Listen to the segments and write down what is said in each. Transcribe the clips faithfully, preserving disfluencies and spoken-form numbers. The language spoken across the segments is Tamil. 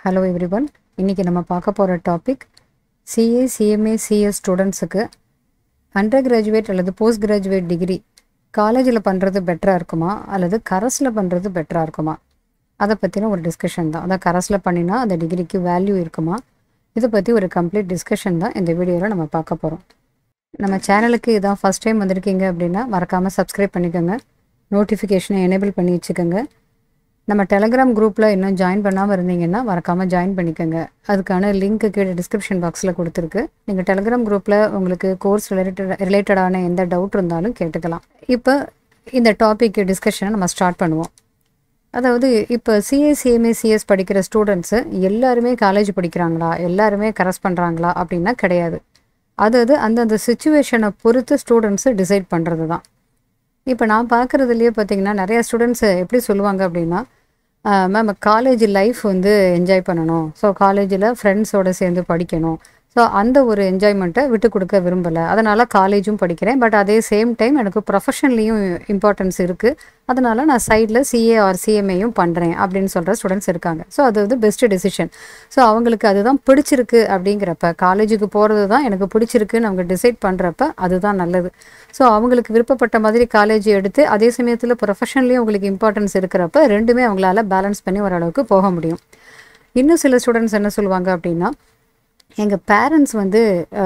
Hello everyone. இன்னைக்கு நம்ம பார்க்க போற topic C A C M A C S ஸ்டூடண்ட்ஸ்க்கு அண்டர் கிராஜுவேட் அல்லது போஸ்ட் கிராஜுவேட் டிகிரி காலேஜில் பண்ணுறது பெட்டராக இருக்குமா அல்லது கரஸில் பண்ணுறது பெட்டராக இருக்குமா அதை பற்றின ஒரு டிஸ்கஷன் தான். அதான் கரஸில் பண்ணினா அந்த டிகிரிக்கு வேல்யூ இருக்குமா, இதை பற்றி ஒரு கம்ப்ளீட் டிஸ்கஷன் தான் இந்த வீடியோவில் நம்ம பார்க்க போகிறோம். நம்ம சேனலுக்கு இதான் ஃபஸ்ட் டைம் வந்திருக்கீங்க அப்படின்னா மறக்காமல் சப்ஸ்கிரைப் பண்ணிக்கோங்க, நோட்டிஃபிகேஷனை எனேபிள் பண்ணி வச்சுக்கோங்க. நம்ம டெலகிராம் குரூப்பில் இன்னும் ஜாயின் பண்ணாமல் இருந்தீங்கன்னா மறக்காமல் ஜாயின் பண்ணிக்கோங்க. அதுக்கான லிங்க்கு கீழே டிஸ்கிரிப்ஷன் பாக்ஸில் கொடுத்துருக்கு. நீங்கள் டெலகிராம் குரூப்பில் உங்களுக்கு கோர்ஸ் ரிலேட்டட் ரிலேட்டடான எந்த டவுட் இருந்தாலும் கேட்டுக்கலாம். இப்போ இந்த டாபிக் டிஸ்கஷனை நம்ம ஸ்டார்ட் பண்ணுவோம். அதாவது இப்போ சிஏ சிஎம்ஏ சிஎஸ் படிக்கிற ஸ்டூடெண்ட்ஸு எல்லாருமே காலேஜ் படிக்கிறாங்களா, எல்லாருமே கரஸ் பண்ணுறாங்களா அப்படின்னா கிடையாது. அதாவது அந்தந்த சுச்சுவேஷனை பொறுத்து ஸ்டூடெண்ட்ஸு டிசைட் பண்ணுறது தான். இப்போ நான் பார்க்குறதுலையே பார்த்தீங்கன்னா நிறையா ஸ்டூடெண்ட்ஸு எப்படி சொல்லுவாங்க அப்படின்னா, மேம் காலேஜ் லைஃப் வந்து என்ஜாய் பண்ணணும், ஸோ காலேஜில் ஃப்ரெண்ட்ஸோடு சேர்ந்து படிக்கணும், ஸோ அந்த ஒரு என்ஜாய்மெண்ட்டை விட்டு கொடுக்க விரும்பலை, அதனால் காலேஜும் படிக்கிறேன், பட் அதே சேம் டைம் எனக்கு ப்ரொஃபஷன்லேயும் இம்பார்ட்டன்ஸ் இருக்குது, அதனால் நான் சைடில் சிஏ ஆர் சிஎம்ஏயும் பண்ணுறேன் அப்படின்னு சொல்கிற ஸ்டூடெண்ட்ஸ் இருக்காங்க. ஸோ அது வந்து பெஸ்ட்டு டெசிஷன். ஸோ அவங்களுக்கு அதுதான் பிடிச்சிருக்கு அப்படிங்கிறப்ப, காலேஜுக்கு போகிறது தான் எனக்கு பிடிச்சிருக்குன்னு அவங்க டிசைட் பண்ணுறப்ப அதுதான் நல்லது. ஸோ அவங்களுக்கு விருப்பப்பட்ட மாதிரி காலேஜ் எடுத்து அதே சமயத்தில் ப்ரொஃபஷன்லேயும் அவங்களுக்கு இம்பார்ட்டன்ஸ் இருக்கிறப்ப ரெண்டுமே அவங்களால பேலன்ஸ் பண்ணி ஓரளவுக்கு போக முடியும். இன்னும் சில ஸ்டூடெண்ட்ஸ் என்ன சொல்லுவாங்க அப்படின்னா, எங்கள் பேரண்ட்ஸ் வந்து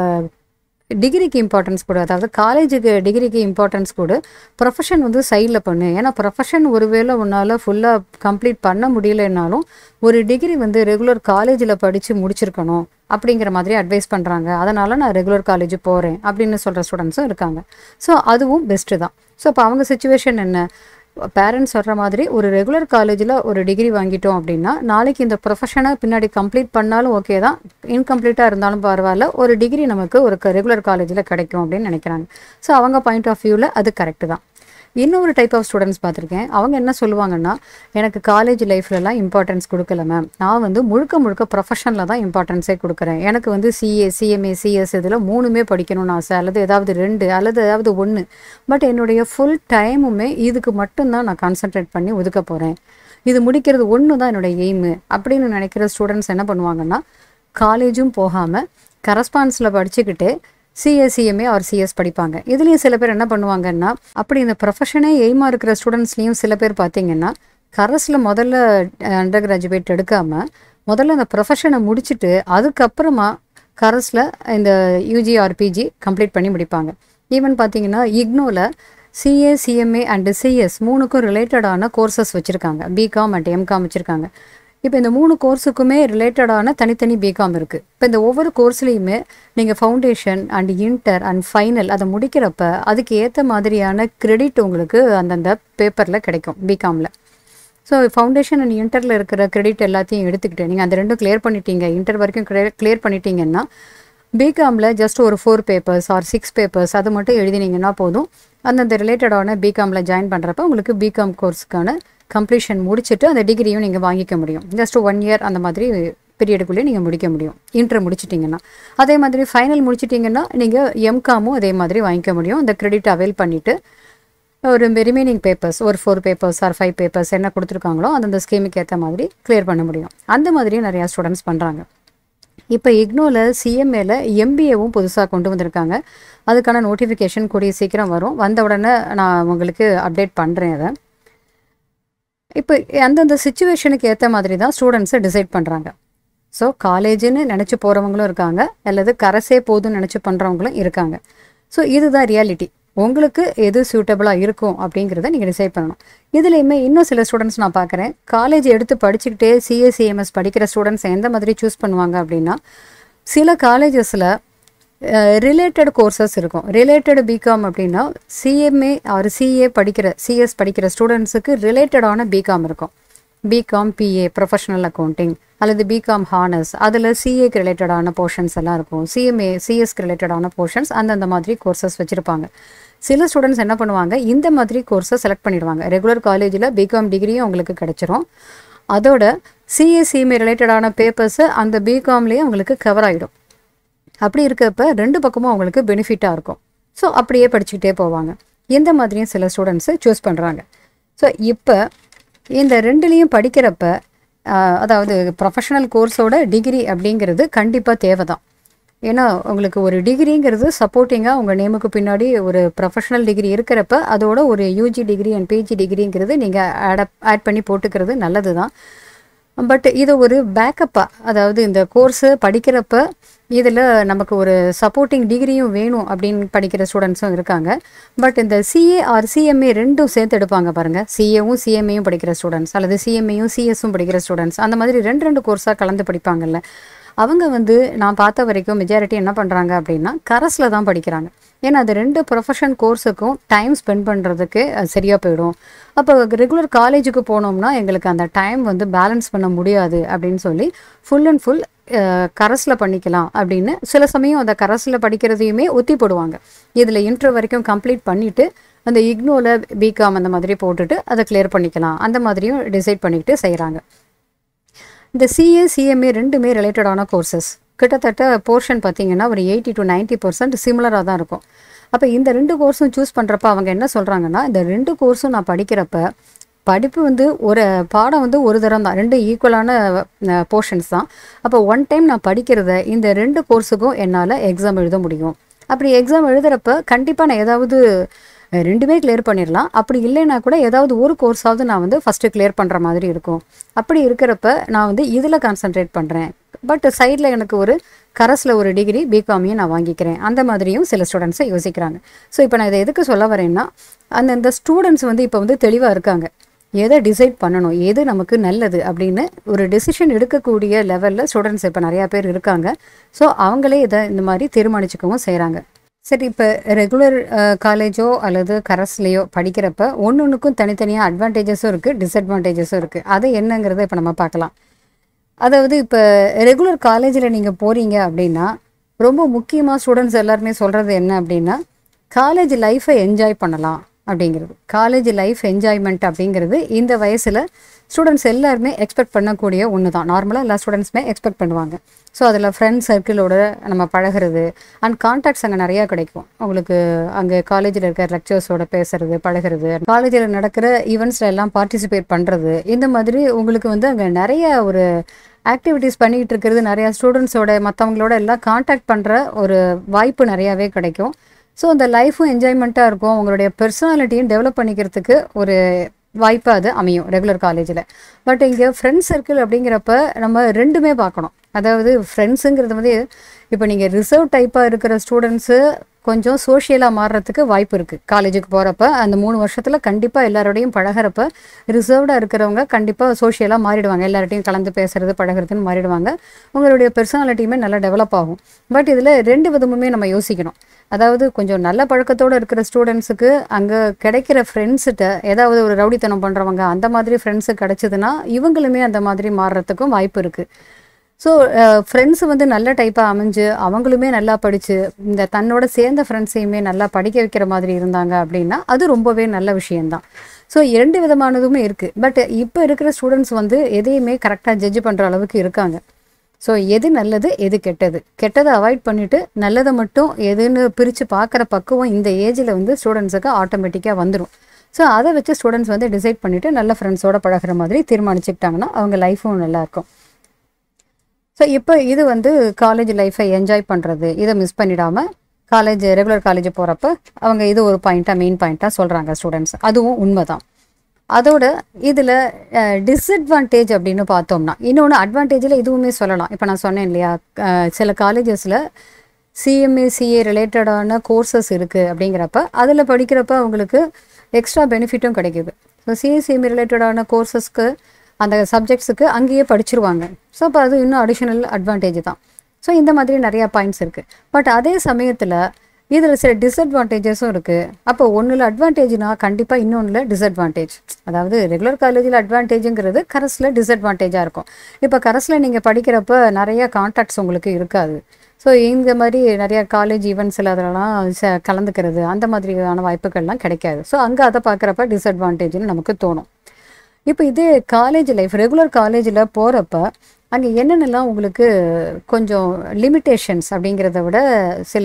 டிகிரிக்கு இம்பார்ட்டன்ஸ் கொடு, அதாவது காலேஜுக்கு டிகிரிக்கு இம்பார்ட்டன்ஸ் கொடு, ப்ரொஃபஷன் வந்து சைடில் பண்ணு, ஏன்னா ப்ரொஃபஷன் ஒருவேளை உன்னால் ஃபுல்லாக கம்ப்ளீட் பண்ண முடியலைன்னாலும் ஒரு டிகிரி வந்து ரெகுலர் காலேஜில் படித்து முடிச்சிருக்கணும் அப்படிங்கிற மாதிரி அட்வைஸ் பண்ணுறாங்க, அதனால் நான் ரெகுலர் காலேஜ் போகிறேன் அப்படின்னு சொல்கிற ஸ்டூடெண்ட்ஸும் இருக்காங்க. ஸோ அதுவும் பெஸ்ட்டு தான். ஸோ இப்போ அவங்க சுச்சுவேஷன் என்ன, பேரண்ட்ஸ் சொல்கிற மாதிரி ஒரு ரெகுலர் காலேஜில் ஒரு டிகிரி வாங்கிட்டோம் அப்படின்னா நாளைக்கு இந்த ப்ரொஃபஷனை பின்னாடி கம்ப்ளீட் பண்ணாலும் ஓகே தான், இன்கம்ப்ளீட்டாக இருந்தாலும் பரவாயில்ல, ஒரு டிகிரி நமக்கு ஒரு ரெகுலர் காலேஜில் கிடைக்கும் அப்படின்னு நினைக்கிறாங்க. ஸோ அவங்க பாயிண்ட் ஆஃப் வியூவில் அது கரெக்டு தான். இன்னொரு டைப் ஆஃப் ஸ்டூடெண்ட்ஸ் பார்த்துருக்கேன். அவங்க என்ன சொல்லுவாங்கன்னா, எனக்கு காலேஜ் லைஃப்லலாம் இம்பார்ட்டன்ஸ் கொடுக்கல மேம், நான் வந்து முழுக்க முழுக்க ப்ரொஃபஷனில் தான் இம்பார்ட்டன்ஸே கொடுக்குறேன், எனக்கு வந்து சிஏ சிஎம்ஏ சிஎஸ் இதில் மூணுமே படிக்கணும்னு ஆசை, அல்லது ஏதாவது ரெண்டு அல்லது ஏதாவது ஒன்று, பட் என்னுடைய ஃபுல் டைமுமே இதுக்கு மட்டும்தான் நான் கான்சென்ட்ரேட் பண்ணி ஒதுக்க போகிறேன், இது முடிக்கிறது ஒன்று தான் என்னுடைய எய்மு அப்படின்னு நினைக்கிற ஸ்டூடெண்ட்ஸ் என்ன பண்ணுவாங்கன்னா, காலேஜும் போகாமல் கரஸ்பான்ஸில் படிச்சுக்கிட்டு சிஎஸ்சிஎம்ஏ ஆர் சிஎஸ் படிப்பாங்க. இதுலேயும் சில பேர் என்ன பண்ணுவாங்கன்னா, அப்படி இந்த ப்ரொஃபஷனே எய்மாக இருக்கிற ஸ்டூடெண்ட்ஸ்லேயும் சில பேர் பார்த்தீங்கன்னா கரஸில் முதல்ல அண்டர் கிராஜுவேட் எடுக்காமல் முதல்ல அந்த ப்ரொஃபஷனை முடிச்சுட்டு அதுக்கப்புறமா கரஸில் இந்த யூஜி ஆர் பிஜி கம்ப்ளீட் பண்ணி முடிப்பாங்க. ஈவன் பார்த்தீங்கன்னா இக்னோவில் சிஏ சிஎம்ஏ அண்டு சிஎஸ் மூணுக்கும் ரிலேட்டடான கோர்சஸ் வச்சுருக்காங்க, பிகாம் அண்ட் எம்காம் வச்சுருக்காங்க. இப்போ இந்த மூணு கோர்ஸுக்குமே ரிலேட்டடான தனித்தனி பிகாம் இருக்குது. இப்போ இந்த ஒவ்வொரு கோர்ஸ்லேயுமே நீங்கள் foundation and inter and final அதை முடிக்கிறப்ப அதுக்கு ஏற்ற மாதிரியான கிரெடிட் உங்களுக்கு அந்தந்த பேப்பரில் கிடைக்கும் பிகாமில். ஸோ ஃபவுண்டேஷன் அண்ட் இன்டரில் இருக்கிற கிரெடிட் எல்லாத்தையும் எடுத்துக்கிட்டு நீங்கள் அந்த ரெண்டும் கிளியர் பண்ணிட்டீங்க, இன்டர் வரைக்கும் கிளியர் பண்ணிட்டீங்கன்னா பிகாமில் ஜஸ்ட் ஒரு four papers or six papers அது மட்டும் எழுதினீங்கன்னா போதும். அந்தந்த ரிலேட்டடான பிகாமில் ஜாயின் பண்ணுறப்ப உங்களுக்கு பிகாம் கோர்ஸுக்கான கம்ப்ளீஷன் முடிச்சுட்டு அந்த டிகிரியும் நீங்கள் வாங்கிக்க முடியும். ஜஸ்ட் ஒன் இயர் அந்த மாதிரி பீரியடுக்குள்ளேயே நீங்கள் முடிக்க முடியும் இன்டர் முடிச்சிட்டிங்கன்னா. அதே மாதிரி ஃபைனல் முடிச்சிட்டிங்கன்னா நீங்கள் எம்காமும் அதே மாதிரி வாங்கிக்க முடியும். அந்த கிரெடிட் அவைல் பண்ணிவிட்டு ஒரு ரிமைனிங் பேப்பர்ஸ் ஒரு four papers or five papers என்ன கொடுத்துருக்காங்களோ அந்தந்த ஸ்கீமுக்கு ஏற்ற மாதிரி கிளியர் பண்ண முடியும். அந்த மாதிரியும் நிறையா ஸ்டூடெண்ட்ஸ் பண்ணுறாங்க. இப்போ இக்னோவில் சிஎம்ஏல எம்பிஏவும் புதுசாக கொண்டு வந்திருக்காங்க. அதுக்கான நோட்டிஃபிகேஷன் கூடிய சீக்கிரம் வரும், வந்த உடனே நான் உங்களுக்கு அப்டேட் பண்ணுறேன். அதை இப்போ அந்தந்த சுச்சுவேஷனுக்கு ஏற்ற மாதிரி தான் ஸ்டூடெண்ட்ஸை டிசைட் பண்ணுறாங்க. ஸோ காலேஜுன்னு நினச்சி போகிறவங்களும் இருக்காங்க, அல்லது கரஸே போதும்னு நினச்சி பண்ணுறவங்களும் இருக்காங்க. ஸோ இதுதான் ரியாலிட்டி. உங்களுக்கு எது சூட்டபிளாக இருக்கும் அப்படிங்கிறத நீங்கள் டிசைட் பண்ணணும். இதுலேயுமே இன்னும் சில ஸ்டூடெண்ட்ஸ் நான் பார்க்குறேன், காலேஜ் எடுத்து படிச்சுக்கிட்டே சிஎஸ்சிஎம்எஸ் படிக்கிற ஸ்டூடெண்ட்ஸ் எந்த மாதிரி சூஸ் பண்ணுவாங்க அப்படின்னா, சில காலேஜஸில் ரிலேட்டட் கோர்சஸ் இருக்கும். ரிலேட்டட் பிகாம் அப்படின்னா சிஎம்ஏ ஆர் சிஏ படிக்கிற சிஎஸ் படிக்கிற ஸ்டூடெண்ட்ஸுக்கு ரிலேட்டடான பிகாம் இருக்கும். பிகாம் பிஏ ப்ரொஃபஷனல் அக்கௌண்டிங் அல்லது பிகாம் ஹானர்ஸ், அதில் சிஏக்கு ரிலேட்டடான போர்ஷன்ஸ் எல்லாம் இருக்கும். சிஎம்ஏ சிஎஸ்க்கு ரிலேட்டடான போர்ஷன்ஸ் அந்தந்த மாதிரி கோர்சஸ் வச்சுருப்பாங்க. சில ஸ்டூடெண்ட்ஸ் என்ன பண்ணுவாங்க, இந்த மாதிரி கோர்ஸை செலக்ட் பண்ணிடுவாங்க. ரெகுலர் காலேஜில் பிகாம் டிகிரியும் அவங்களுக்கு கிடச்சிரும், அதோட சிஏ சிஎம்ஏ ரிலேட்டடான பேப்பர்ஸு அந்த பிகாம்லேயே அவங்களுக்கு கவர் ஆகிடும். அப்படி இருக்கப்ப ரெண்டு பக்கமும் அவங்களுக்கு பெனிஃபிட்டாக இருக்கும். ஸோ அப்படியே படிச்சுக்கிட்டே போவாங்க. இந்த மாதிரியும் சில ஸ்டூடெண்ட்ஸு சூஸ் பண்ணுறாங்க. ஸோ இப்போ இந்த ரெண்டுலேயும் படிக்கிறப்ப அதாவது ப்ரொஃபஷனல் கோர்ஸோட டிகிரி அப்படிங்கிறது கண்டிப்பாக தேவை தான். ஏன்னா உங்களுக்கு ஒரு டிகிரிங்கிறது சப்போர்ட்டிங்காக உங்கள் நேமுக்கு பின்னாடி ஒரு ப்ரொஃபஷனல் டிகிரி இருக்கிறப்ப அதோட ஒரு யூஜி டிகிரி அண்ட் பிஜி டிகிரிங்கிறது நீங்கள் ஆட் ஆட் பண்ணி போட்டுக்கிறது நல்லது தான். பட் இது ஒரு பேக்கப்பாக, அதாவது இந்த கோர்ஸு படிக்கிறப்ப இதில் நமக்கு ஒரு சப்போர்ட்டிங் டிகிரியும் வேணும் அப்படின்னு படிக்கிற ஸ்டூடெண்ட்ஸும் இருக்காங்க. பட் இந்த சிஏ ஆர் சிஎம்ஏ ரெண்டும் சேர்த்து எடுப்பாங்க பாருங்கள். சிஏவும் சிஎம்ஏயும் படிக்கிற ஸ்டூடெண்ட்ஸ் அல்லது சிஎம்ஏயும் சிஎஸும் படிக்கிற ஸ்டூடெண்ட்ஸ், அந்த மாதிரி ரெண்டு ரெண்டு கோர்ஸாக கலந்து படிப்பாங்கல்ல, அவங்க வந்து நான் பார்த்த வரைக்கும் மெஜாரிட்டி என்ன பண்ணுறாங்க அப்படின்னா கரஸில் தான் படிக்கிறாங்க. ஏன்னா அது ரெண்டு ப்ரொஃபஷன் கோர்ஸுக்கும் டைம் ஸ்பெண்ட் பண்ணுறதுக்கு அது சரியாக போயிடும். அப்போ ரெகுலர் காலேஜுக்கு போனோம்னா எங்களுக்கு அந்த டைம் வந்து பேலன்ஸ் பண்ண முடியாது அப்படின்னு சொல்லி ஃபுல் அண்ட் ஃபுல் கரஸில் பண்ணிக்கலாம் அப்படின்னு சில சமயம் அந்த கரஸில் படிக்கிறதையுமே ஒத்தி போடுவாங்க. இதில் இன்டர் வரைக்கும் கம்ப்ளீட் பண்ணிவிட்டு அந்த இக்னோவில் பிகாம் அந்த மாதிரி போட்டுட்டு அதை கிளியர் பண்ணிக்கலாம், அந்த மாதிரியும் டிசைட் பண்ணிக்கிட்டு செய்கிறாங்க. இந்த சிஏ சிஎம்ஏ ரெண்டுமே ரிலேட்டடான கோர்சஸ். கிட்டத்தட்ட போர்ஷன் பார்த்திங்கன்னா ஒரு எயிட்டி டு நைன்ட்டி பர்சன்ட் சிமிலராக தான் இருக்கும். அப்போ இந்த ரெண்டு கோர்ஸும் சூஸ் பண்ணுறப்ப அவங்க என்ன சொல்கிறாங்கன்னா, இந்த ரெண்டு கோர்ஸும் நான் படிக்கிறப்ப படிப்பு வந்து ஒரு பாடம் வந்து ஒரு தரம் தான், ரெண்டு ஈக்குவலான போர்ஷன்ஸ் தான். அப்போ ஒன் டைம் நான் படிக்கிறத இந்த ரெண்டு கோர்ஸுக்கும் என்னால் எக்ஸாம் எழுத முடியும். அப்படி எக்ஸாம் எழுதுகிறப்ப கண்டிப்பாக நான் ஏதாவது ரெண்டுமே கிளியர் பண்ணிடலாம். அப்படி இல்லைன்னா கூட ஏதாவது ஒரு கோர்ஸாவது நான் வந்து ஃபஸ்ட்டு கிளியர் பண்ணுற மாதிரி இருக்கும். அப்படி இருக்கிறப்ப நான் வந்து இதில் கான்சன்ட்ரேட் பண்ணுறேன். பட் சைடில் எனக்கு ஒரு கரஸில் ஒரு டிகிரி பிகாமையும் நான் வாங்கிக்கிறேன், அந்த மாதிரியும் சில ஸ்டூடெண்ட்ஸை யோசிக்கிறாங்க. ஸோ இப்போ நான் இதை எதுக்கு சொல்ல வரேன்னா, அந்தந்த ஸ்டூடெண்ட்ஸ் வந்து இப்போ வந்து தெளிவாக இருக்காங்க. எதை டிசைட் பண்ணணும், எது நமக்கு நல்லது அப்படின்னு ஒரு டெசிஷன் எடுக்கக்கூடிய லெவலில் ஸ்டூடெண்ட்ஸ் இப்போ நிறையா பேர் இருக்காங்க. ஸோ அவங்களே இதை இந்த மாதிரி தீர்மானிச்சுக்கவும் செய்கிறாங்க. சரி, இப்போ ரெகுலர் காலேஜோ அல்லது கரஸ்லேயோ படிக்கிறப்ப ஒன்று ஒன்றுக்கும் தனித்தனியாக அட்வான்டேஜஸும் இருக்குது, டிஸ்அட்வான்டேஜஸும் இருக்குது. அது என்னங்கிறத இப்போ நம்ம பார்க்கலாம். அதாவது இப்போ ரெகுலர் காலேஜில் நீங்கள் போகிறீங்க அப்படின்னா ரொம்ப முக்கியமாக ஸ்டூடெண்ட்ஸ் எல்லாருமே சொல்கிறது என்ன அப்படின்னா, காலேஜ் லைஃப்பை என்ஜாய் பண்ணலாம் அப்படிங்கிறது. காலேஜ் லைஃப் என்ஜாய்மெண்ட் அப்படிங்கிறது இந்த வயசில் ஸ்டூடெண்ட்ஸ் எல்லாருமே எக்ஸ்பெக்ட் பண்ணக்கூடிய ஒன்று தான். நார்மலாக எல்லா ஸ்டூடெண்ட்ஸுமே எக்ஸ்பெக்ட் பண்ணுவாங்க. ஸோ அதில் ஃப்ரெண்ட்ஸ் சர்க்கிளோட நம்ம பழகிறது அண்ட் கான்டாக்ட்ஸ் அங்கே நிறையா கிடைக்கும். உங்களுக்கு அங்கே காலேஜில் இருக்கிற லெக்சர்ஸோட பேசுறது, பழகிறது, காலேஜில் நடக்கிற ஈவெண்ட்ஸில் எல்லாம் பார்ட்டிசிபேட் பண்ணுறது, இந்த மாதிரி உங்களுக்கு வந்து அங்கே நிறைய ஒரு ஆக்டிவிட்டீஸ் பண்ணிகிட்டு இருக்கிறது, நிறையா ஸ்டூடெண்ட்ஸோட மற்றவங்களோட எல்லாம் கான்டாக்ட் பண்ணுற ஒரு வாய்ப்பு நிறையாவே கிடைக்கும். ஸோ அந்த லைஃப்பும் என்ஜாய்மெண்ட்டாக இருக்கும். உங்களுடைய பர்சனாலிட்டியும் டெவலப் பண்ணிக்கிறதுக்கு ஒரு வாய்ப்பாக அது அமையும் ரெகுலர் காலேஜில். பட் இங்கே ஃப்ரெண்ட்ஸ் சர்க்கிள் அப்படிங்கிறப்ப நம்ம ரெண்டுமே பார்க்கணும். அதாவது ஃப்ரெண்ட்ஸுங்கிறது வந்து இப்போ நீங்கள் ரிசர்வ் டைப்பாக இருக்கிற ஸ்டூடெண்ட்ஸு கொஞ்சம் சோஷியலாக மாறுறதுக்கு வாய்ப்பு இருக்குது. காலேஜுக்கு போகிறப்ப அந்த மூணு வருஷத்தில் கண்டிப்பாக எல்லாரோடையும் பழகிறப்ப ரிசர்வ்டாக இருக்கிறவங்க கண்டிப்பாக சோஷியலாக மாறிடுவாங்க. எல்லார்ட்டையும் கலந்து பேசுகிறது பழகிறதுன்னு மாறிடுவாங்க. உங்களுடைய பர்சனாலிட்டியுமே நல்லா டெவலப் ஆகும். பட் இதில் ரெண்டு விதமுமே நம்ம யோசிக்கணும். அதாவது கொஞ்சம் நல்ல பழக்கத்தோடு இருக்கிற ஸ்டூடெண்ட்ஸுக்கு அங்கே கிடைக்கிற ஃப்ரெண்ட்ஸுகிட்ட ஏதாவது ஒரு ரவுடித்தனம் பண்ணுறவங்க அந்த மாதிரி ஃப்ரெண்ட்ஸு கிடச்சிதுன்னா இவங்களுமே அந்த மாதிரி மாறுறதுக்கும் வாய்ப்பு இருக்குது. ஸோ ஃப்ரெண்ட்ஸு வந்து நல்ல டைப்பாக அமைஞ்சு அவங்களுமே நல்லா படித்து இந்த தன்னோட சேர்ந்த ஃப்ரெண்ட்ஸையுமே நல்லா படிக்க வைக்கிற மாதிரி இருந்தாங்க அப்படின்னா அது ரொம்பவே நல்ல விஷயந்தான். ஸோ இரண்டு விதமானதுமே இருக்குது. பட் இப்போ இருக்கிற ஸ்டூடெண்ட்ஸ் வந்து எதையுமே கரெக்டாக ஜட்ஜ் பண்ணுற அளவுக்கு இருக்காங்க. ஸோ எது நல்லது எது கெட்டது, கெட்டதை அவாய்ட் பண்ணிவிட்டு நல்லதை மட்டும் எதுன்னு பிரித்து பார்க்குற பக்குவம் இந்த ஏஜில் வந்து ஸ்டூடெண்ட்ஸுக்கு ஆட்டோமேட்டிக்காக வந்துடும். ஸோ அதை வச்சு ஸ்டூடெண்ட்ஸ் வந்து டிசைட் பண்ணிவிட்டு நல்ல ஃப்ரெண்ட்ஸோடு பழகிற மாதிரி தீர்மானிச்சுக்கிட்டாங்கன்னா அவங்க லைஃப்பும் நல்லாயிருக்கும். ஸோ இப்போ இது வந்து காலேஜ் லைஃப்பை என்ஜாய் பண்ணுறது, இதை மிஸ் பண்ணிடாமல் காலேஜ் ரெகுலர் காலேஜ் போகிறப்ப அவங்க இது ஒரு பாயிண்ட்டாக மெயின் பாயிண்ட்டாக சொல்கிறாங்க ஸ்டூடெண்ட்ஸ். அதுவும் உண்மை தான். அதோட இதில் டிஸ்அட்வான்டேஜ் அப்படின்னு பார்த்தோம்னா இன்னொன்று அட்வான்டேஜில் இதுவுமே சொல்லலாம். இப்போ நான் சொன்னேன் இல்லையா, சில காலேஜஸில் சிஎம்ஏ சிஏ ரிலேட்டடான கோர்சஸ் இருக்குது அப்படிங்கிறப்ப அதில் படிக்கிறப்ப அவங்களுக்கு எக்ஸ்ட்ரா பெனிஃபிட்டும் கிடைக்கிது. ஸோ சிஏ சிஎம்ஏ ரிலேட்டடான கோர்சஸ்க்கு அந்த சப்ஜெக்ட்ஸுக்கு அங்கேயே படிச்சிருவாங்க. ஸோ அப்போ அது இன்னும் அடிஷ்னல் அட்வான்டேஜ் தான். ஸோ இந்த மாதிரி நிறையா பாயிண்ட்ஸ் இருக்குது. பட் அதே சமயத்தில் இதில் சில டிஸ்அட்வான்டேஜஸும் இருக்குது. அப்போ ஒன்றில் அட்வான்டேஜ்னா கண்டிப்பாக இன்னொன்றில் டிஸ்அட்வான்டேஜ். அதாவது ரெகுலர் காலேஜில் அட்வான்டேஜுங்கிறது கரஸில் டிஸ்அட்வான்டேஜாக இருக்கும். இப்போ கரஸில் நீங்கள் படிக்கிறப்ப நிறையா கான்டாக்ட்ஸ் உங்களுக்கு இருக்காது. ஸோ இந்த மாதிரி நிறையா காலேஜ் ஈவெண்ட்ஸில் அதெல்லாம் ச கலந்துக்கிறது அந்த மாதிரியான வாய்ப்புகள்லாம் கிடைக்காது. ஸோ அங்கே அதை பார்க்குறப்ப டிஸ்அட்வான்டேஜ்னு நமக்கு தோணும். இப்போ இது காலேஜ் லைஃப் ரெகுலர் காலேஜில் போகிறப்ப அங்கே என்னென்னலாம் உங்களுக்கு கொஞ்சம் லிமிட்டேஷன்ஸ் அப்படிங்கிறத விட சில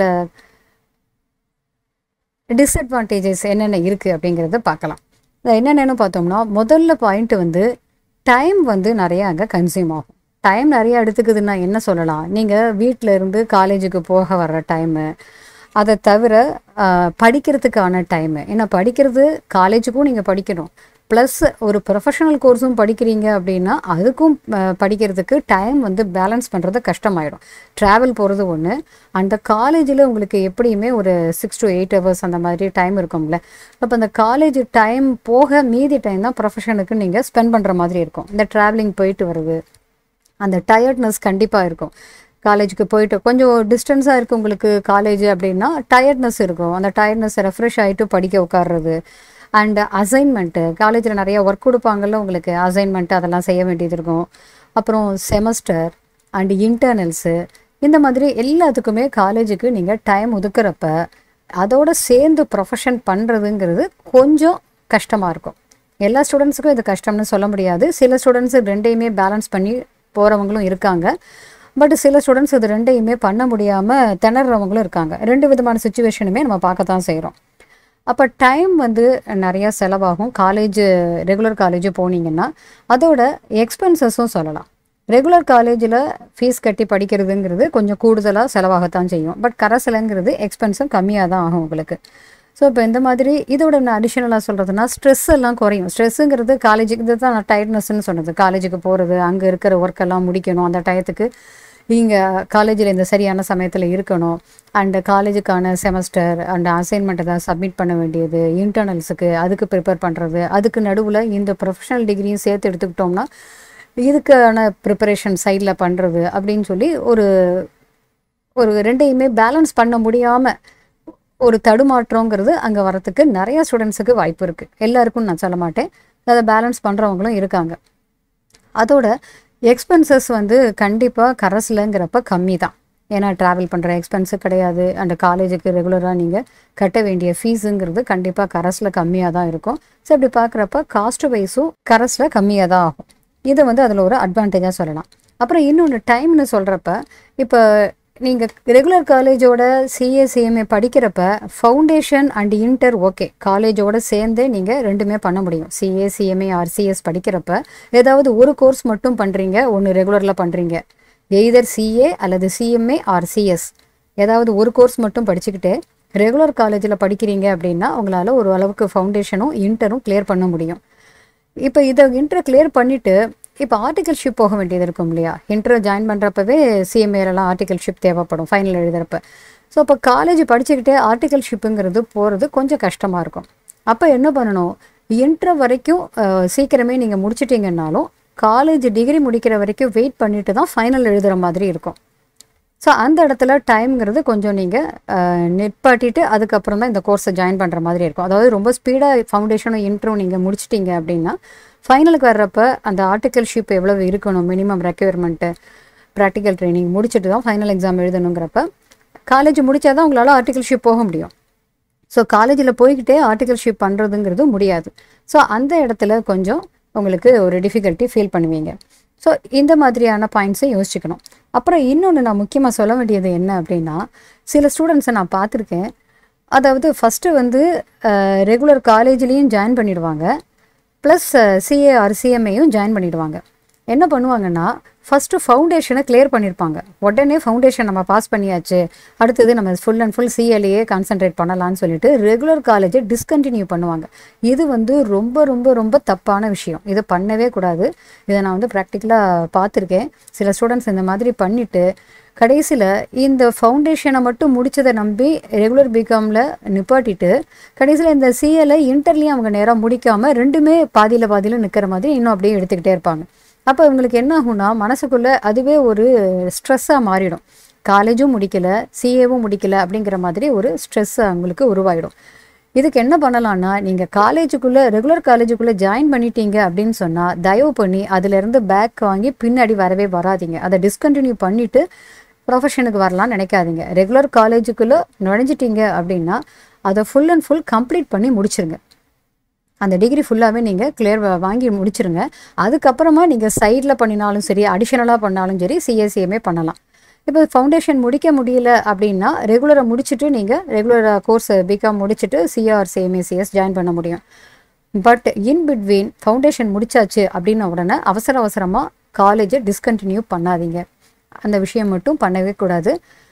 டிஸ்அட்வான்டேஜஸ் என்னென்ன இருக்குது அப்படிங்கிறத பார்க்கலாம். என்னென்னு பார்த்தோம்னா முதல்ல பாயிண்ட் வந்து டைம் வந்து நிறையா அங்கே கன்சியூம் ஆகும். டைம் நிறையா எடுத்துக்குதுன்னா என்ன சொல்லலாம், நீங்கள் வீட்டில் இருந்து காலேஜுக்கு போக வர்ற டைமு, அதை தவிர படிக்கிறதுக்கான டைமு. ஏன்னா படிக்கிறது காலேஜுக்கும் நீங்கள் படிக்கணும், ப்ளஸ் ஒரு ப்ரொஃபஷனல் கோர்ஸும் படிக்கிறீங்க அப்படின்னா அதுக்கும் படிக்கிறதுக்கு டைம் வந்து பேலன்ஸ் பண்ணுறது கஷ்டமாயிடும். ட்ராவல் போகிறது ஒன்று, அந்த காலேஜில் உங்களுக்கு எப்படியுமே ஒரு சிக்ஸ் டு எயிட் ஹவர்ஸ் அந்த மாதிரி டைம் இருக்கும்ல. அப்போ அந்த காலேஜ் டைம் போக மீதி டைம் தான் ப்ரொஃபஷனுக்கு நீங்கள் ஸ்பெண்ட் பண்ணுற மாதிரி இருக்கும். இந்த ட்ராவலிங் போயிட்டு வருது, அந்த டயர்ட்னஸ் கண்டிப்பாக இருக்கும். காலேஜுக்கு போயிட்டு கொஞ்சம் டிஸ்டன்ஸாக இருக்குது உங்களுக்கு காலேஜ் அப்படின்னா டயர்ட்னஸ் இருக்கும். அந்த டயர்ட்னஸ் ரெஃப்ரெஷ் ஆகிட்டு படிக்க உட்கார்றது. அண்ட் அசைன்மெண்ட்டு, காலேஜில் நிறையா ஒர்க் கொடுப்பாங்கள்ல உங்களுக்கு, அசைன்மெண்ட்டு அதெல்லாம் செய்ய வேண்டியது இருக்கும். அப்புறம் செமஸ்டர் அண்டு இன்டர்னல்ஸு, இந்த மாதிரி எல்லாத்துக்குமே காலேஜுக்கு நீங்கள் டைம் ஒதுக்குறப்ப அதோடு சேர்ந்து ப்ரொஃபஷன் பண்ணுறதுங்கிறது கொஞ்சம் கஷ்டமாக இருக்கும். எல்லா ஸ்டூடெண்ட்ஸுக்கும் இது கஷ்டம்னு சொல்ல முடியாது. சில ஸ்டூடெண்ட்ஸு ரெண்டையுமே பேலன்ஸ் பண்ணி போகிறவங்களும் இருக்காங்க. பட் சில ஸ்டூடெண்ட்ஸ் இது ரெண்டையுமே பண்ண முடியாமல் திணறவங்களும் இருக்காங்க. ரெண்டு விதமான சுச்சுவேஷனுமே நம்ம பார்க்கத்தான் செய்கிறோம். அப்போ டைம் வந்து நிறையா செலவாகும். காலேஜ் ரெகுலர் காலேஜ் போனீங்கன்னா அதோட எக்ஸ்பென்சஸும் சொல்லலாம். ரெகுலர் காலேஜில் ஃபீஸ் கட்டி படிக்கிறதுங்கிறது கொஞ்சம் கூடுதலாக செலவாகத்தான் செய்யும். பட் கரஸ்லங்கிறது எக்ஸ்பென்ஸும் கம்மியாக தான் ஆகும் உங்களுக்கு. ஸோ இப்போ இந்த மாதிரி இதோட நான் அடிஷ்னலாக சொல்கிறதுனா ஸ்ட்ரெஸ் எல்லாம் குறையும். ஸ்ட்ரெஸ்ஸுங்கிறது காலேஜுக்கு இது தான் நான் டயர்ட்னஸ்ன்னு சொன்னது. காலேஜுக்கு போகிறது, அங்கே இருக்கிற ஒர்க்கெல்லாம் முடிக்கணும், அந்த டயத்துக்கு இங்கே காலேஜில் இந்த சரியான சமயத்தில் இருக்கணும். அண்டு காலேஜுக்கான செமஸ்டர் அண்ட் அசைன்மெண்ட் ஏதாவது சப்மிட் பண்ண வேண்டியது, இன்டர்னல்ஸுக்கு அதுக்கு ப்ரிப்பேர் பண்ணுறது, அதுக்கு நடுவில் இந்த ப்ரொஃபஷனல் டிகிரியும் சேர்த்து எடுத்துக்கிட்டோம்னா இதுக்கான ப்ரிப்பரேஷன் சைடில் பண்ணுறது அப்படின்னு சொல்லி ஒரு ஒரு ரெண்டையுமே பேலன்ஸ் பண்ண முடியாமல் ஒரு தடுமாற்றங்கிறது அங்கே வரத்துக்கு நிறையா ஸ்டூடெண்ட்ஸுக்கு வாய்ப்பு இருக்குது. எல்லாருக்கும் நான் சொல்ல மாட்டேன், அதை பேலன்ஸ் பண்ணுறவங்களும் இருக்காங்க. அதோட எக்ஸ்பென்சஸ் வந்து கண்டிப்பாக கரஸ்லங்கிறப்ப கம்மி தான். ஏன்னா ட்ராவல் பண்ணுற எக்ஸ்பென்ஸு கிடையாது. அந்த காலேஜுக்கு ரெகுலராக நீங்கள் கட்ட வேண்டிய ஃபீஸுங்கிறது கண்டிப்பாக கரஸில் கம்மியாக தான் இருக்கும். ஸோ இப்படி பார்க்குறப்ப காஸ்ட் வைஸும் கரஸில் கம்மியாக தான் ஆகும். இதை வந்து அதில் ஒரு அட்வான்டேஜாக சொல்லலாம். அப்புறம் இன்னொன்று டைம்னு சொல்கிறப்ப, இப்போ நீங்கள் ரெகுலர் காலேஜோட சிஏ சிஎம்ஏ படிக்கிறப்ப ஃபவுண்டேஷன் அண்ட் இன்டர் ஓகே காலேஜோட சேர்ந்தே நீங்கள் ரெண்டுமே பண்ண முடியும். சிஏ சிஎம்ஏ ஆர்சிஎஸ் படிக்கிறப்ப ஏதாவது ஒரு கோர்ஸ் மட்டும் பண்ணுறீங்க, ஒன்று ரெகுலரில் பண்ணுறீங்க, எய்தர் சிஏ அல்லது சிஎம்ஏ ஆர்சிஎஸ் ஏதாவது ஒரு கோர்ஸ் மட்டும் படிச்சுக்கிட்டு ரெகுலர் காலேஜில் படிக்கிறீங்க அப்படின்னா உங்களால் ஒரு அளவுக்கு ஃபவுண்டேஷனும் இன்டரும் கிளியர் பண்ண முடியும். இப்போ இதை இன்டர் கிளியர் பண்ணிவிட்டு இப்போ ஆர்டிகல்ஷிப் போக வேண்டியது இருக்கும் இல்லையா. இன்டர் ஜாயின் பண்ணுறப்பவே சிஎம்ஏலாம் ஆர்டிகல்ஷிப் தேவைப்படும் ஃபைனல் எழுதுறப்ப. ஸோ இப்போ காலேஜ் படிச்சுக்கிட்டே ஆர்டிகல்ஷிப்புங்கிறது போகிறது கொஞ்சம் கஷ்டமாக இருக்கும். அப்போ என்ன பண்ணணும், இன்டர் வரைக்கும் சீக்கிரமே நீங்கள் முடிச்சிட்டிங்கன்னாலும் காலேஜ் டிகிரி முடிக்கிற வரைக்கும் வெயிட் பண்ணிட்டு தான் ஃபைனல் எழுதுகிற மாதிரி இருக்கும். ஸோ அந்த இடத்துல டைம்ங்கிறது கொஞ்சம் நீங்கள் நிப்பாட்டிட்டு அதுக்கப்புறம் தான் இந்த கோர்ஸை ஜாயின் பண்ணுற மாதிரி இருக்கும். அதாவது ரொம்ப ஸ்பீடாக ஃபவுண்டேஷனும் இன்டரும் நீங்கள் முடிச்சிட்டிங்க அப்படின்னா ஃபைனலுக்கு வர்றப்ப அந்த ஆர்டிகல்ஷிப் எவ்வளவு இருக்கணும், மினிமம் ரெக்யர்மெண்ட்டு, ப்ராக்டிக்கல் ட்ரைனிங் முடிச்சுட்டு தான் ஃபைனல் எக்ஸாம் எழுதணுங்கிறப்ப காலேஜ் முடித்தா தான் உங்களால் ஆர்டிகல்ஷிப் போக முடியும். ஸோ காலேஜில் போய்கிட்டே ஆர்டிகல்ஷிப் பண்ணுறதுங்கிறது முடியாது. ஸோ அந்த இடத்துல கொஞ்சம் உங்களுக்கு ஒரு டிஃபிகல்ட்டி ஃபீல் பண்ணுவீங்க. ஸோ இந்த மாதிரியான பாயிண்ட்ஸை யோசிச்சுக்கணும். அப்புறம் இன்னொன்று நான் முக்கியமாக சொல்ல வேண்டியது என்ன அப்படின்னா, சில ஸ்டூடெண்ட்ஸை நான் பார்த்துருக்கேன். அதாவது ஃபஸ்ட்டு வந்து ரெகுலர் காலேஜ்லேயும் ஜாயின் பண்ணிடுவாங்க, ப்ளஸ் சிஏ ஆர் சிஎம்ஏயும் ஜாயின் பண்ணிடுவாங்க. என்ன பண்ணுவாங்கன்னா ஃபஸ்ட்டு ஃபவுண்டேஷனை கிளியர் பண்ணியிருப்பாங்க. உடனே ஃபவுண்டேஷன் நம்ம பாஸ் பண்ணியாச்சு, அடுத்தது நம்ம ஃபுல் அண்ட் ஃபுல் சிஎல்ஏயே கான்சென்ட்ரேட் பண்ணலான்னு சொல்லிட்டு ரெகுலர் காலேஜை டிஸ்கண்டினியூ பண்ணுவாங்க. இது வந்து ரொம்ப ரொம்ப ரொம்ப தப்பான விஷயம். இதை பண்ணவே கூடாது. இதை நான் வந்து ப்ராக்டிக்கலாக பார்த்துருக்கேன். சில ஸ்டூடெண்ட்ஸ் இந்த மாதிரி பண்ணிவிட்டு கடைசியில் இந்த ஃபவுண்டேஷனை மட்டும் முடித்ததை நம்பி ரெகுலர் பிகாமில் நிப்பாட்டிட்டு கடைசியில் இந்த சிஎல்ஐ இன்டர்லேயும் அவங்க நேராக முடிக்காமல் ரெண்டுமே பாதியில் பாதியில் நிற்கிற மாதிரி இன்னும் அப்படியே எடுத்துக்கிட்டே இருப்பாங்க. அப்போ இவங்களுக்கு என்ன ஆகும்னா மனசுக்குள்ளே அதுவே ஒரு ஸ்ட்ரெஸ்ஸாக மாறிடும். காலேஜும் முடிக்கலை, சிஏவும் முடிக்கலை அப்படிங்கிற மாதிரி ஒரு ஸ்ட்ரெஸ் அவங்களுக்கு உருவாயிடும். இதுக்கு என்ன பண்ணலான்னா, நீங்கள் காலேஜுக்குள்ளே ரெகுலர் காலேஜுக்குள்ளே ஜாயின் பண்ணிட்டீங்க அப்படின்னு சொன்னால் தயவு பண்ணி அதிலேருந்து பேக் வாங்கி பின்னாடி வரவே வராதிங்க. அதை டிஸ்கண்டினியூ பண்ணிவிட்டு ப்ரொஃபஷனுக்கு வரலான்னு நினைக்காதீங்க. ரெகுலர் காலேஜுக்குள்ளே நுழைஞ்சிட்டிங்க அப்படின்னா அதை ஃபுல் அண்ட் ஃபுல் கம்ப்ளீட் பண்ணி முடிச்சிருங்க. அந்த டிகிரி ஃபுல்லாகவே நீங்கள் கிளியர் வாங்கி முடிச்சிருங்க. அதுக்கப்புறமா நீங்கள் சைடில் பண்ணினாலும் சரி, அடிஷ்னலாக பண்ணாலும் சரி, சிஎஸ்சிஎம்ஏ பண்ணலாம். இப்போ ஃபவுண்டேஷன் முடிக்க முடியல அப்படின்னா ரெகுலரை முடிச்சுட்டு நீங்கள் ரெகுலர் கோர்ஸ் பிகாம் முடிச்சுட்டு சிஆர் சிஎம்ஏசிஎஸ் ஜாயின் பண்ண முடியும். பட் இன் பிட்வீன் ஃபவுண்டேஷன் முடிச்சாச்சு அப்படின்ன உடனே அவசர அவசரமாக காலேஜை டிஸ்கண்டினியூ பண்ணாதீங்க. அந்த விஷயம் மட்டும் பண்ணவே கூடாது.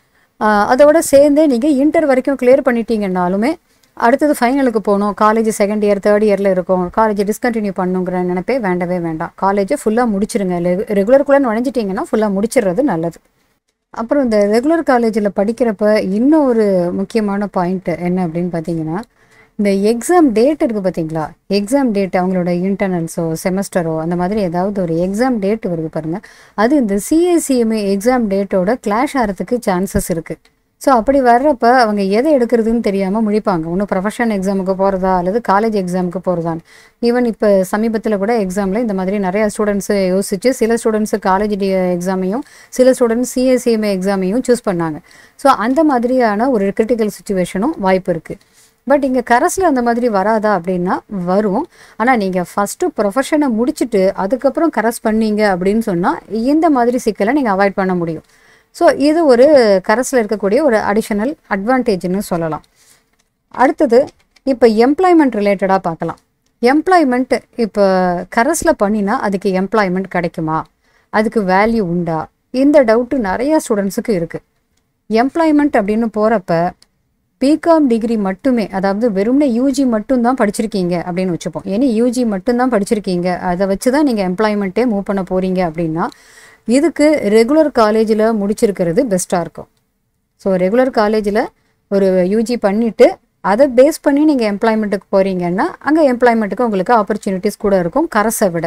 அதோட சேர்ந்து நீங்கள் இன்டர் வரைக்கும் கிளியர் பண்ணிட்டீங்கன்னாலுமே அடுத்தது ஃபைனலுக்கு போகணும், காலேஜ் செகண்ட் இயர் தேர்ட் இயரில் இருக்கும், காலேஜை டிஸ்கண்டினியூ பண்ணுங்கிற நினைப்பே வேண்டவே வேண்டாம். காலேஜை ஃபுல்லாக முடிச்சிருங்க. ரெகுலருக்குள்ளே நுழைஞ்சிட்டிங்கன்னா ஃபுல்லாக முடிச்சிடுறது நல்லது. அப்புறம் இந்த ரெகுலர் காலேஜில் படிக்கிறப்ப இன்னும் ஒரு முக்கியமான பாயிண்ட் என்ன அப்படின்னு பார்த்தீங்கன்னா, இந்த எக்ஸாம் டேட் இருக்குது பார்த்தீங்களா, எக்ஸாம் டேட் அவங்களோட இன்டர்னல்ஸோ செமஸ்டரோ அந்த மாதிரி ஏதாவது ஒரு எக்ஸாம் டேட் வருது பாருங்கள், அது இந்த சிஏசிஎம்ஏ எக்ஸாம் டேட்டோட கிளாஷ் ஆகிறதுக்கு சான்சஸ் இருக்குது. ஸோ அப்படி வர்றப்ப அவங்க எதை எடுக்கிறதுன்னு தெரியாமல் முழிப்பாங்க. ஒன்றும் ப்ரொஃபஷனல் எக்ஸாமுக்கு போகிறதா அல்லது காலேஜ் எக்ஸாமுக்கு போகிறதான்னு. ஈவன் இப்போ சமீபத்தில் கூட எக்ஸாமில் இந்த மாதிரி நிறையா ஸ்டூடெண்ட்ஸு யோசிச்சு சில ஸ்டூடெண்ட்ஸு காலேஜ் டி எக்ஸாமையும் சில ஸ்டூடெண்ட்ஸ் சிஎஸ்சிஎம்ஏ எக்ஸாமையும் சூஸ் பண்ணாங்க. ஸோ அந்த மாதிரியான ஒரு கிரிட்டிக்கல் சுச்சுவேஷனும் வாய்ப்பு இருக்குது. பட் இங்கே கரஸில் அந்த மாதிரி வராதா அப்படின்னா வரும். ஆனால் நீங்கள் ஃபஸ்ட்டு ப்ரொஃபஷனை முடிச்சுட்டு அதுக்கப்புறம் கரஸ் பண்ணீங்க அப்படின்னு சொன்னால் இந்த மாதிரி சிக்கலை நீங்கள் அவாய்ட் பண்ண முடியும். ஸோ இது ஒரு கரஸில் இருக்கக்கூடிய ஒரு அடிஷனல் அட்வான்டேஜ்னு சொல்லலாம். அடுத்தது இப்போ எம்ப்ளாய்மெண்ட் ரிலேட்டடாக பார்க்கலாம். எம்ப்ளாய்மெண்ட் இப்போ கரஸில் பண்ணினா அதுக்கு எம்ப்ளாய்மெண்ட் கிடைக்குமா, அதுக்கு வேல்யூ உண்டா, இந்த டவுட்டு நிறையா ஸ்டூடெண்ட்ஸுக்கு இருக்குது. எம்ப்ளாய்மெண்ட் அப்படின்னு போகிறப்ப பிகாம் டிகிரி மட்டுமே, அதாவது வெறும்னே யூஜி மட்டும்தான் படிச்சிருக்கீங்க அப்படின்னு வச்சுப்போம். ஏன்னா யூஜி மட்டும்தான் படிச்சிருக்கீங்க, அதை வச்சு தான் நீங்கள் எம்ப்ளாய்மெண்ட்டே மூவ் பண்ண போகிறீங்க அப்படின்னா இதுக்கு ரெகுலர் காலேஜில் முடிச்சிருக்கிறது பெஸ்ட்டாக இருக்கும். ஸோ ரெகுலர் காலேஜில் ஒரு யூஜி பண்ணிவிட்டு அதை பேஸ் பண்ணி நீங்கள் எம்ப்ளாய்மெண்ட்டுக்கு போகிறீங்கன்னா அங்கே எம்ப்ளாய்மெண்ட்டுக்கு உங்களுக்கு ஆப்பர்ச்சுனிட்டிஸ் கூட இருக்கும் கரஸை விட.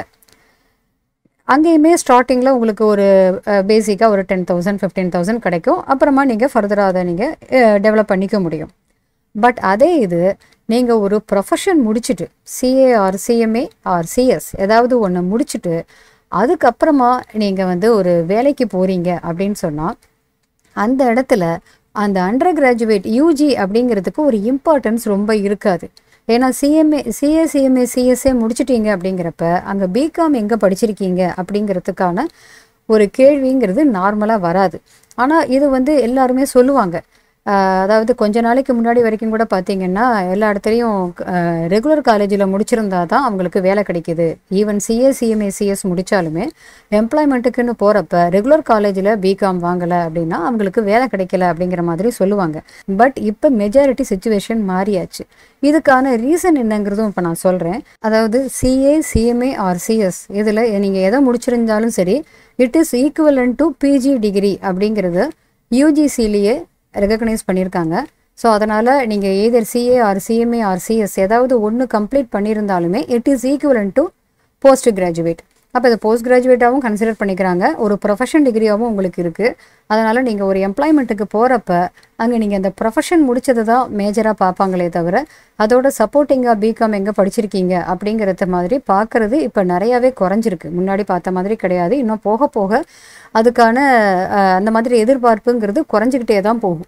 அங்கேயுமே ஸ்டார்டிங்கில் உங்களுக்கு ஒரு பேசிக்காக ஒரு டென் தௌசண்ட் ஃபிஃப்டீன் தௌசண்ட் கிடைக்கும். அப்புறமா நீங்கள் ஃபர்தராக அதை நீங்கள் டெவலப் பண்ணிக்க முடியும். பட் அதே இது நீங்கள் ஒரு ப்ரொஃபஷன் முடிச்சுட்டு CA or CMA or CS ஏதாவது ஒன்று முடிச்சுட்டு அதுக்கப்புறமா நீங்கள் வந்து ஒரு வேலைக்கு போகிறீங்க அப்படின்னு சொன்னால் அந்த இடத்துல அந்த அண்டர் கிராஜுவேட் யூஜி அப்படிங்கிறதுக்கு ஒரு இம்பார்ட்டன்ஸ் ரொம்ப இருக்காது. ஏன்னா சிஎம்ஏ சிஏ சிஎம்ஏ சிஎஸ்ஏ முடிச்சிட்டீங்க அப்படிங்கிறப்ப அங்கே பிகாம் எங்கே படிச்சிருக்கீங்க அப்படிங்கிறதுக்கான ஒரு கேள்விங்கிறது நார்மலாக வராது. ஆனால் இது வந்து எல்லாருமே சொல்லுவாங்க. அதாவது கொஞ்ச நாளைக்கு முன்னாடி வரைக்கும் கூட பார்த்தீங்கன்னா எல்லா இடத்துலையும் ரெகுலர் காலேஜில் முடிச்சிருந்தா தான் அவங்களுக்கு வேலை கிடைக்கிது. ஈவன் சிஏ சிஎம்ஏ சிஎஸ் முடித்தாலுமே எம்ப்ளாய்மெண்ட்டுக்குன்னு போகிறப்ப ரெகுலர் காலேஜில் பிகாம் வாங்கலை அப்படின்னா அவங்களுக்கு வேலை கிடைக்கல அப்படிங்கிற மாதிரி சொல்லுவாங்க. பட் இப்போ மெஜாரிட்டி சிச்சுவேஷன் மாறியாச்சு. இதுக்கான ரீசன் என்னங்கிறதும் இப்போ நான் சொல்கிறேன். அதாவது சிஏ சிஎம்ஏ ஆர் சிஎஸ் இதில் நீங்கள் எதை முடிச்சிருந்தாலும் சரி, it is equivalent to PG degree அப்படிங்கிறது யூஜிசிலேயே ரெகக்னைஸ் பண்ணியிருக்காங்க. ஸோ அதனால் நீங்கள் either CA or CMA or CS ஏதாவது ஒன்று கம்ப்ளீட் பண்ணியிருந்தாலுமே it is equivalent to post graduate. அப்போ இதை போஸ்ட் கிராஜுவேட்டாகவும் கன்சிடர் பண்ணிக்கிறாங்க, ஒரு ப்ரொஃபஷன் டிகிரியாகவும் உங்களுக்கு இருக்குது. அதனால் நீங்கள் ஒரு எம்ப்ளாய்மெண்ட்டுக்கு போகிறப்ப அங்கே நீங்கள் அந்த ப்ரொஃபஷன் முடித்தது தான் மேஜராக பார்ப்பாங்களே தவிர அதோட சப்போர்ட்டிங்காக பிகாம் எங்கே படிச்சிருக்கீங்க அப்படிங்கிறத மாதிரி பார்க்குறது இப்போ நிறையாவே குறைஞ்சிருக்கு. முன்னாடி பார்த்த மாதிரி கிடையாது. இன்னும் போக போக அதுக்கான அந்த மாதிரி எதிர்பார்ப்புங்கிறது குறைஞ்சிக்கிட்டே தான் போகும்.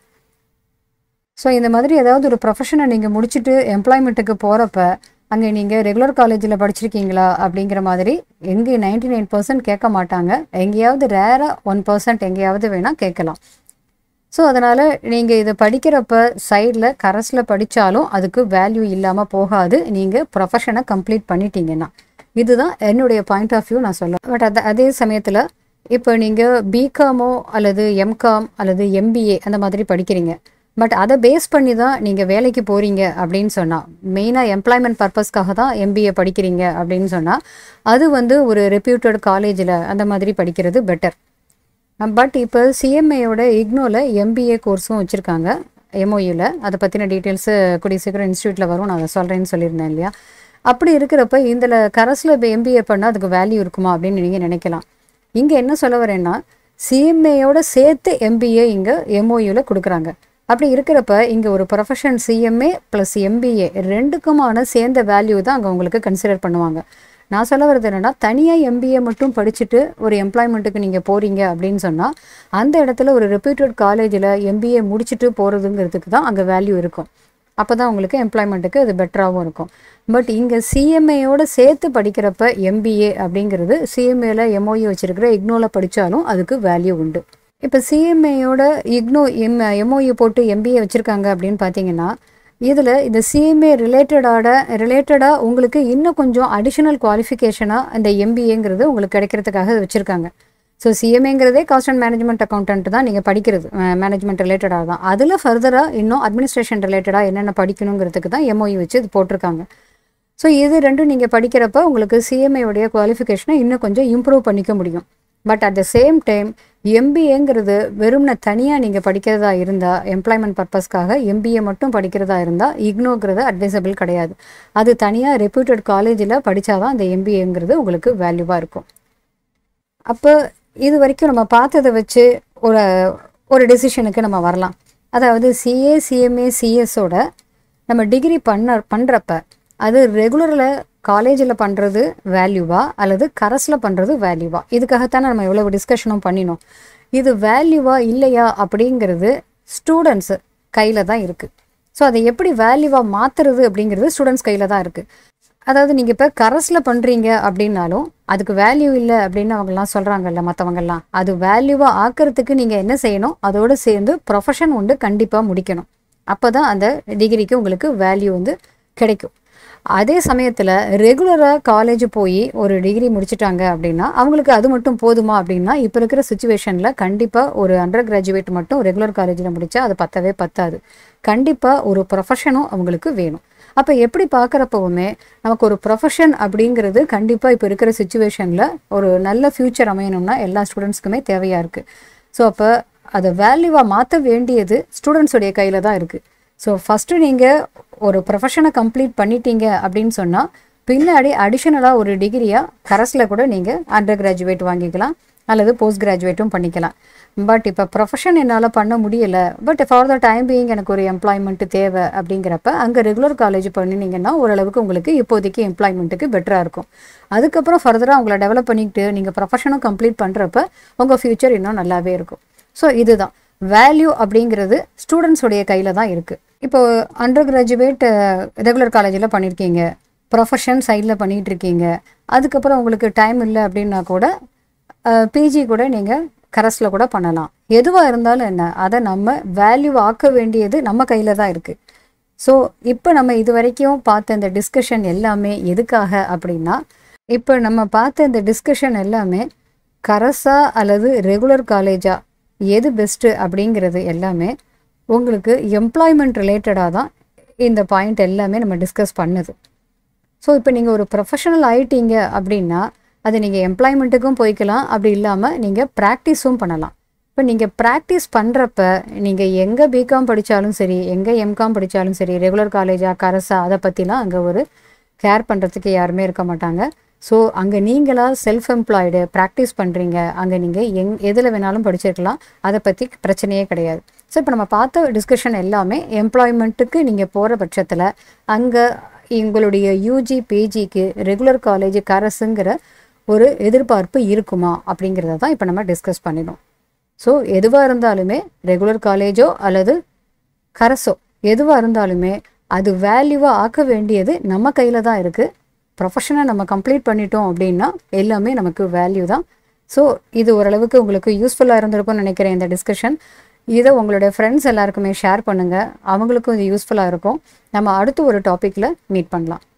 ஸோ இந்த மாதிரி ஏதாவது ஒரு ப்ரொஃபஷனை நீங்கள் முடிச்சுட்டு எம்ப்ளாய்மெண்ட்டுக்கு போகிறப்ப அங்கே நீங்கள் ரெகுலர் காலேஜில் படிச்சிருக்கீங்களா அப்படிங்கிற மாதிரி எங்கே நைன்டி நைன் பர்சன்ட் கேட்க மாட்டாங்க. எங்கேயாவது ரேராக ஒன் பர்சன்ட் எங்கேயாவது வேணால் கேட்கலாம். ஸோ அதனால் நீங்கள் இதை படிக்கிறப்ப சைடில் கரஸில் படித்தாலும் அதுக்கு வேல்யூ இல்லாமல் போகாது, நீங்கள் ப்ரொஃபஷனை கம்ப்ளீட் பண்ணிட்டீங்கன்னா. இதுதான் என்னுடைய பாயிண்ட் ஆஃப் வியூ நான் சொல்ல. பட் அது அதே சமயத்தில் இப்போ நீங்கள் பிகாமோ அல்லது எம்காம் அல்லது எம்பிஏ அந்த மாதிரி படிக்கிறீங்க, பட் அதை பேஸ் பண்ணி தான் நீங்கள் வேலைக்கு போகிறீங்க அப்படின்னு சொன்னால், மெயினாக எம்ப்ளாய்மெண்ட் பர்பஸ்க்காக தான் எம்பிஏ படிக்கிறீங்க அப்படின்னு சொன்னால் அது வந்து ஒரு ரெப்யூட்டட் காலேஜில் அந்த மாதிரி படிக்கிறது பெட்டர். பட் இப்போ சிஎம்ஏயோட இக்னோவில் எம்பிஏ கோர்ஸும் வச்சுருக்காங்க எம்ஓயூவில். அதை பற்றின டீட்டெயில்ஸு கூடிய சீக்கிரம் இன்ஸ்டியூட்டில் வரும், நான் அதை சொல்கிறேன்னு சொல்லியிருந்தேன் இல்லையா. அப்படி இருக்கிறப்ப இதில் கரஸில் இப்போ எம்பிஏ பண்ணால் அதுக்கு வேல்யூ இருக்குமா அப்படின்னு நீங்கள் நினைக்கலாம். இங்கே என்ன சொல்ல வரேன்னா சிஎம்ஏயோட சேர்த்து எம்பிஏ இங்கே எம்ஓயூவில் கொடுக்குறாங்க. அப்படி இருக்கிறப்ப இங்கே ஒரு ப்ரொஃபஷன் சிஎம்ஏ ப்ளஸ் எம்பிஏ ரெண்டுக்குமான சேர்ந்த வேல்யூ தான் அங்கே உங்களுக்கு கன்சிடர் பண்ணுவாங்க. நான் சொல்ல வர்றது என்னென்னா, தனியாக எம்பிஏ மட்டும் படிச்சுட்டு ஒரு எம்ப்ளாய்மெண்ட்டுக்கு நீங்கள் போகிறீங்க அப்படின்னு சொன்னால் அந்த இடத்துல ஒரு ரெப்யூட்டட் காலேஜில் எம்பிஏ முடிச்சுட்டு போகிறதுங்கிறதுக்கு தான் அங்கே வேல்யூ இருக்கும். அப்போ தான் உங்களுக்கு எம்ப்ளாய்மெண்ட்டுக்கு அது பெட்டராகவும் இருக்கும். பட் இங்கே சிஎம்ஏயோடு சேர்த்து படிக்கிறப்ப எம்பிஏ அப்படிங்கிறது சிஎம்ஏல எம்ஓஇ வச்சுருக்கிற இக்னோவில் படித்தாலும் அதுக்கு வேல்யூ உண்டு. இப்போ சிஎம்ஏயோட இக்னோ எம் எம்ஓஇ போட்டு எம்பிஏ வச்சுருக்காங்க அப்படின்னு பார்த்தீங்கன்னா இதில் இந்த சிஎம்ஏ ரிலேட்டடான ரிலேட்டடாக உங்களுக்கு இன்னும் கொஞ்சம் அடிஷ்னல் குவாலிஃபிகேஷனாக இந்த எம்பிஏங்கிறது உங்களுக்கு கிடைக்கிறதுக்காக வச்சுருக்காங்க. ஸோ சிஎம்ஏங்கிறதே காஸ்ட் அண்ட் மேனேஜ்மெண்ட் அக்கௌண்டன்ட் தான் நீங்கள் படிக்கிறது, மேனேஜ்மெண்ட் ரிலேட்டடாக தான். அதில் ஃபர்தராக இன்னும் அட்மினிஸ்ட்ரேஷன் ரிலேட்டடாக என்னென்ன படிக்கணுங்கிறதுக்கு தான் எம்ஓயு வச்சு இது போட்டிருக்காங்க. ஸோ இது ரெண்டும் நீங்கள் படிக்கிறப்ப உங்களுக்கு சிஎம்ஏவுடைய குவாலிஃபிகேஷனை இன்னும் கொஞ்சம் இம்ப்ரூவ் பண்ணிக்க முடியும். But at the same time எம்பிஏங்கிறது வெறும்ன தனியாக நீங்கள் படிக்கிறதா இருந்தால், எம்ப்ளாய்மெண்ட் பர்பஸ்க்காக எம்பிஏ மட்டும் படிக்கிறதா இருந்தால் இக்னோங்கிறது அட்வைசபிள் கிடையாது. அது தனியாக ரெப்யூட்டட் காலேஜில் படித்தாதான் அந்த எம்பிஏங்கிறது உங்களுக்கு வேல்யூவாக இருக்கும். அப்போ இது வரைக்கும் நம்ம பார்த்ததை வச்சு ஒரு ஒரு டெசிஷனுக்கு நம்ம வரலாம். அதாவது சிஏ சிஎம்ஏ சிஎஸோட நம்ம டிகிரி பண்ண பண்ணுறப்ப அது ரெகுலரில் காலேஜில் பண்ணுறது வேல்யூவா அல்லது கரஸில் பண்ணுறது வேல்யூவா, இதுக்காகத்தானே நம்ம எவ்வளோ டிஸ்கஷனும் பண்ணினோம். இது வேல்யூவா இல்லையா அப்படிங்கிறது ஸ்டூடெண்ட்ஸு கையில் தான் இருக்குது. ஸோ அதை எப்படி வேல்யூவாக மாற்றுறது அப்படிங்கிறது ஸ்டூடெண்ட்ஸ் கையில் தான் இருக்குது. அதாவது நீங்கள் இப்போ கரஸில் பண்ணுறீங்க அப்படின்னாலும் அதுக்கு வேல்யூ இல்லை அப்படின்னு அவங்கெல்லாம் சொல்கிறாங்கல்ல மற்றவங்கெல்லாம், அது வேல்யூவாக ஆக்கிறதுக்கு நீங்கள் என்ன செய்யணும், அதோடு சேர்ந்து ப்ரொஃபஷன் உண்டு கண்டிப்பாக முடிக்கணும். அப்போ தான் அந்த டிகிரிக்கு உங்களுக்கு வேல்யூ வந்து கிடைக்கும். அதே சமயத்தில் ரெகுலராக காலேஜ் போய் ஒரு டிகிரி முடிச்சிட்டாங்க அப்படின்னா அவங்களுக்கு அது மட்டும் போதுமா அப்படின்னா இப்போ இருக்கிற சுச்சுவேஷனில் கண்டிப்பாக ஒரு அண்டர் கிராஜுவேட் மட்டும் ரெகுலர் காலேஜில் முடித்தா அது பத்தவே பத்தாது. கண்டிப்பாக ஒரு ப்ரொஃபஷனும் அவங்களுக்கு வேணும். அப்போ எப்படி பார்க்குறப்பவுமே நமக்கு ஒரு ப்ரொஃபஷன் அப்படிங்கிறது கண்டிப்பாக இப்போ இருக்கிற சுச்சுவேஷனில் ஒரு நல்ல ஃப்யூச்சர் அமையணும்னா எல்லா ஸ்டூடெண்ட்ஸ்க்குமே தேவையாக இருக்குது. ஸோ அப்போ அதை வேல்யூவாக மாற்ற வேண்டியது ஸ்டூடெண்ட்ஸுடைய கையில் தான் இருக்குது. ஸோ ஃபஸ்ட்டு நீங்கள் ஒரு ப்ரொஃபஷனை கம்ப்ளீட் பண்ணிட்டீங்க அப்படின்னு சொன்னால் பின்னாடி அடிஷ்னலாக ஒரு டிகிரியாக கரஸில் கூட நீங்கள் அண்டர் கிராஜுவேட் வாங்கிக்கலாம் அல்லது போஸ்ட் கிராஜுவேட்டும் பண்ணிக்கலாம். பட் இப்போ ப்ரொஃபஷன் என்னால் பண்ண முடியலை, but for the time being எனக்கு ஒரு எம்ப்ளாய்மெண்ட்டு தேவை அப்படிங்கிறப்ப அங்கே ரெகுலர் காலேஜ் பண்ணினீங்கன்னா ஓரளவுக்கு உங்களுக்கு இப்போதைக்கு எம்ப்ளாய்மெண்ட்டுக்கு பெட்டராக இருக்கும். அதுக்கப்புறம் ஃபர்தராக உங்களை டெவலப் பண்ணிக்கிட்டு நீங்கள் ப்ரொஃபஷனும் கம்ப்ளீட் பண்ணுறப்ப உங்கள் ஃப்யூச்சர் இன்னும் நல்லாவே இருக்கும். ஸோ இதுதான் வேல்யூ அப்படிங்கிறது ஸ்டூடெண்ட்ஸுடைய கையில் தான் இருக்குது. இப்போ அண்டர் கிராஜுவேட் ரெகுலர் காலேஜில் பண்ணியிருக்கீங்க, ப்ரொஃபஷன் சைடில் பண்ணிகிட்டு இருக்கீங்க, அதுக்கப்புறம் உங்களுக்கு டைம் இல்லை அப்படின்னா கூட பிஜி கூட நீங்கள் கரஸில் கூட பண்ணலாம். எதுவாக இருந்தாலும் என்ன, அதை நம்ம வேல்யூ ஆக்க வேண்டியது நம்ம கையில் தான் இருக்குது. ஸோ இப்போ நம்ம இது வரைக்கும் பார்த்த இந்த டிஸ்கஷன் எல்லாமே எதுக்காக அப்படின்னா, இப்போ நம்ம பார்த்த இந்த டிஸ்கஷன் எல்லாமே கரஸா அல்லது ரெகுலர் காலேஜா எது பெஸ்ட்டு அப்படிங்கிறது எல்லாமே உங்களுக்கு எம்ப்ளாய்மெண்ட் ரிலேட்டடாக தான் இந்த பாயிண்ட் எல்லாமே நம்ம டிஸ்கஸ் பண்ணுது. ஸோ இப்போ நீங்கள் ஒரு ப்ரொஃபஷனல் ஆகிட்டீங்க அப்படின்னா அது நீங்கள் எம்ப்ளாய்மெண்ட்டுக்கும் போய்க்கலாம், அப்படி இல்லாமல் நீங்கள் ப்ராக்டிஸும் பண்ணலாம். இப்போ நீங்கள் ப்ராக்டிஸ் பண்ணுறப்ப நீங்கள் எங்கே பிகாம் படித்தாலும் சரி, எங்கே எம்காம் படித்தாலும் சரி, ரெகுலர் காலேஜா கரஸா அதை பற்றிலாம் அங்கே ஒரு கேர் பண்ணுறதுக்கு யாருமே இருக்க மாட்டாங்க. ஸோ அங்கே நீங்களாக செல்ஃப் எம்ப்ளாய்டு ப்ராக்டிஸ் பண்ணுறீங்க, அங்கே நீங்கள் எங் எதில் வேணாலும் படிச்சிருக்கலாம், அதை பற்றி பிரச்சனையே கிடையாது. ஸோ இப்போ நம்ம பார்த்த டிஸ்கஷன் எல்லாமே எம்ப்ளாய்மெண்ட்டுக்கு நீங்கள் போகிற பட்சத்தில் அங்கே உங்களுடைய யூஜி பிஜிக்கு ரெகுலர் காலேஜ் கரஸுங்கிற ஒரு எதிர்பார்ப்பு இருக்குமா அப்படிங்கிறத தான் இப்போ நம்ம டிஸ்கஸ் பண்ணினோம். ஸோ எதுவாக இருந்தாலுமே ரெகுலர் காலேஜோ அல்லது கரஸோ எதுவாக இருந்தாலுமே அது வேல்யூவாக ஆக்க வேண்டியது நம்ம கையில் தான் இருக்குது. ப்ரொஃபஷனை நம்ம கம்ப்ளீட் பண்ணிட்டோம் அப்படின்னா எல்லாமே நமக்கு வேல்யூ தான். ஸோ இது ஓரளவுக்கு உங்களுக்கு யூஸ்ஃபுல்லாக இருந்திருக்கும்னு நினைக்கிறேன் இந்த டிஸ்கஷன். இதை உங்களுடைய ஃப்ரெண்ட்ஸ் எல்லாருக்குமே ஷேர் பண்ணுங்கள், அவங்களுக்கும் இது யூஸ்ஃபுல்லாக இருக்கும். நம்ம அடுத்து ஒரு டாப்பிக்கில் மீட் பண்ணலாம்.